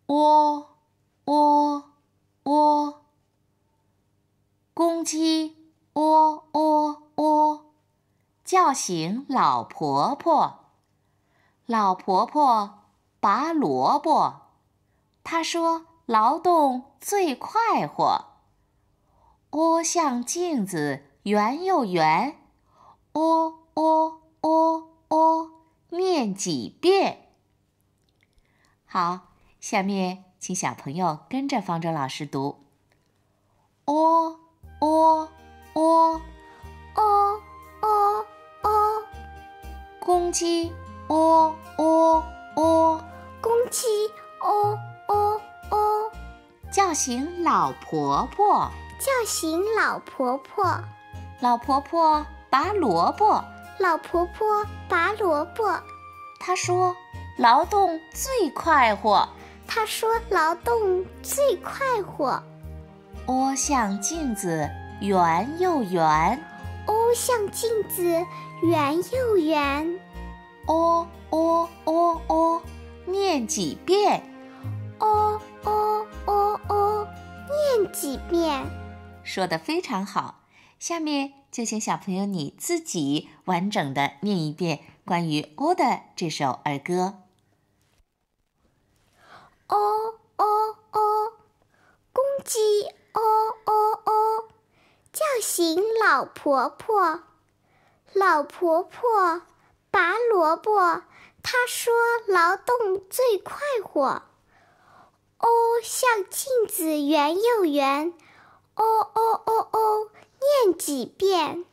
喔喔喔，公鸡喔喔喔，叫醒老婆婆。老婆婆拔萝卜，她说劳动最快活。喔像镜子，圆又圆，喔喔喔喔，念几遍。好，下面请小朋友跟着方舟老师读：喔喔喔， 喔喔喔， 公鸡喔喔喔， 公鸡喔喔喔， 叫醒老婆婆。 叫醒老婆婆。 老婆婆拔萝卜， 老婆婆拔萝卜， 她说劳动最快活。 她说劳动最快活。 喔像镜子，圆又圆， 喔像镜子，圆又圆， 喔喔喔喔，念几遍。 喔喔喔喔，念几遍。 说得非常好，下面就请小朋友你自己完整的念一遍关于喔的这首儿歌。 喔喔喔，公鸡喔喔喔，叫醒老婆婆。老婆婆拔萝卜，她说劳动最快活。喔像镜子，圆又圆，喔喔喔喔，念几遍。